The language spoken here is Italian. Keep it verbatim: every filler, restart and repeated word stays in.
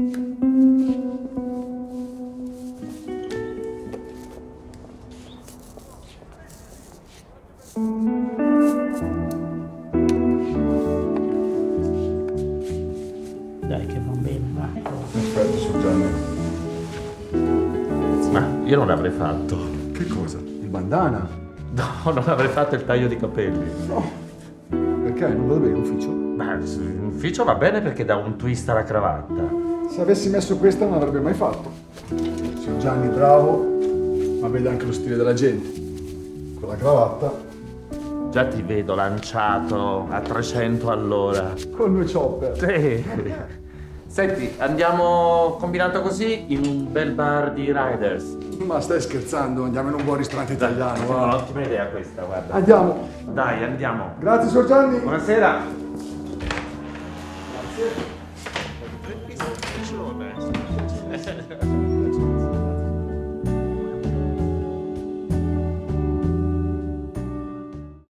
Dai che va bene, vai. Perfetto, Sir Gianni. Ma io non l'avrei fatto. Che cosa? Il bandana? No, non avrei fatto il taglio di capelli. No. Perché? Non va bene in ufficio? Beh, in ufficio va bene perché dà un twist alla cravatta. Se avessi messo questa non l'avrebbe mai fatto. Sir Gianni bravo, ma vede anche lo stile della gente. Con la cravatta. Già ti vedo lanciato a trecento all'ora. Con due chopper. Sì. Senti, andiamo combinato così in un bel bar di riders. Ma stai scherzando? Andiamo in un buon ristorante italiano. No, va. ottima idea questa, guarda. Andiamo. Dai, andiamo. Grazie, Sir Gianni. Buonasera. Grazie. Grazie.